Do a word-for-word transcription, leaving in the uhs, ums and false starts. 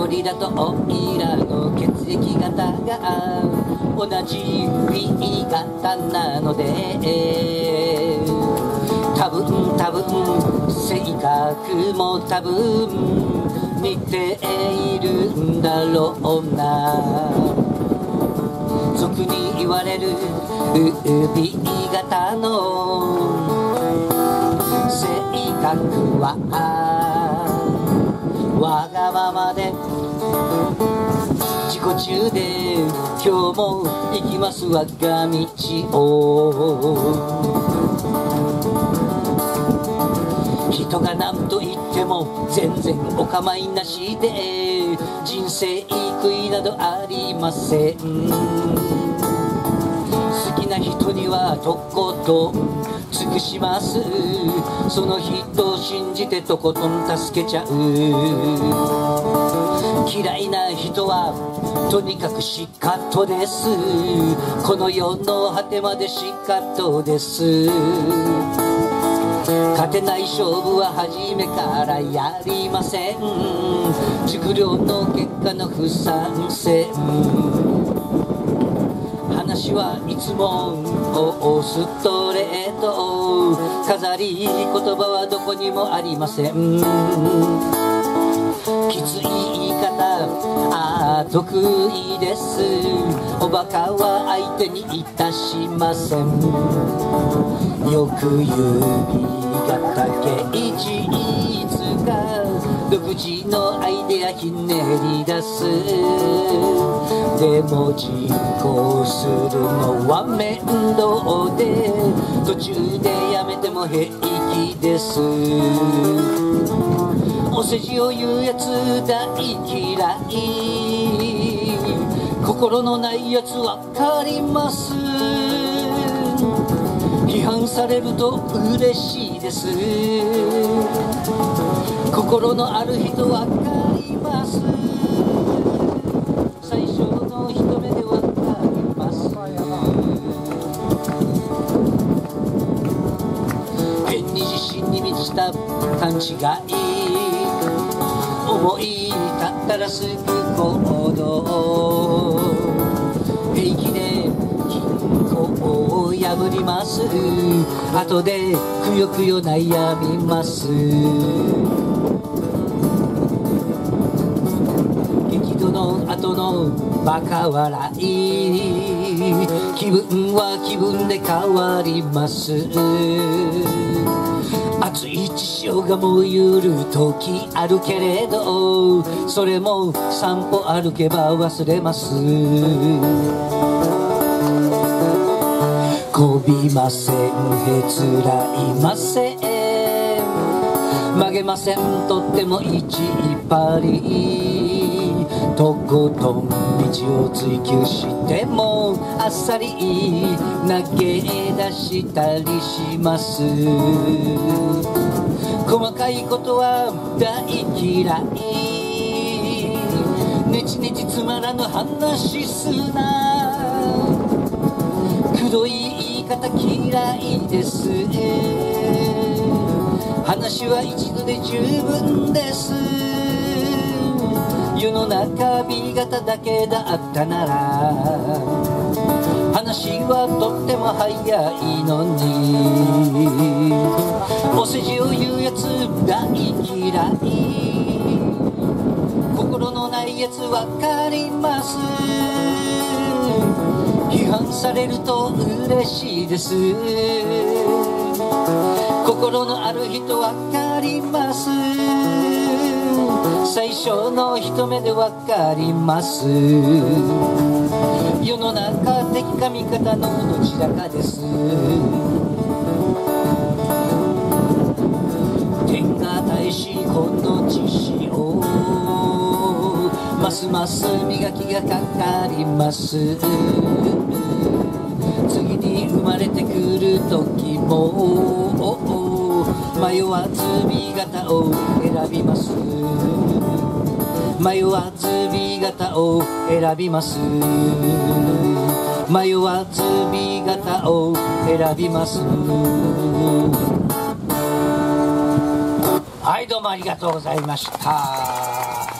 ゴリラとオイラの血液型が同じ B 型なので、多分多分性格も多分似ているんだろうな。俗に言われる B 型の性格はわがままで自己中で、今日も行きます我が道を。人が何と言っても全然お構いなしで、人生悔いなどありません。好きな人にはとことん尽くします。その人を信じてとことん助けちゃう。嫌いな人はとにかくシカッとです。この世の果てまでシカッとです。勝てない勝負は初めからやりません。熟慮の結果の不参戦。話はいつもストレート。飾り言葉はどこにもありません。きつい言い方あ得意です。おバカは相手にいたしません。よく言う B 型芸術が独自のアイデアひねり出す。でも実行するのは面倒で、途中でやめても平気です。お世辞を言うやつ大嫌い。心のないやつわかります。批判されると嬉しいです。心のある人わかります。最初の一目でわかります。変に自信に満ちた勘違い。思い立ったらすぐ行動。平気で均衡を破ります。後でくよくよ悩みます。激怒の後のバカ笑い。気分は気分で変わります。熱い血潮が燃ゆる時あるけれど、それも散歩歩けば忘れます。こびません、へつらいません、曲げません、とっても一張り。とことん道を追求してもあっさり投げ出したりします。細かいことは大嫌い。ねちねちつまらぬ話すな。くどい言い方嫌いです。話は一度で十分です。世の中 B 型だけだったなら話はとっても早いのに。お世辞を言うやつ大嫌い。心のないやつわかります。批判されると嬉しいです。心のある人わかります。最初の一目でわかります。世の中敵か味方のどちらかです。天が大しこの知識をますます磨きがかかります。次に生まれてくる時も迷わず B 型を選びます。迷わず B 型を選びます。迷わず B 型を選びます。はい、どうもありがとうございました。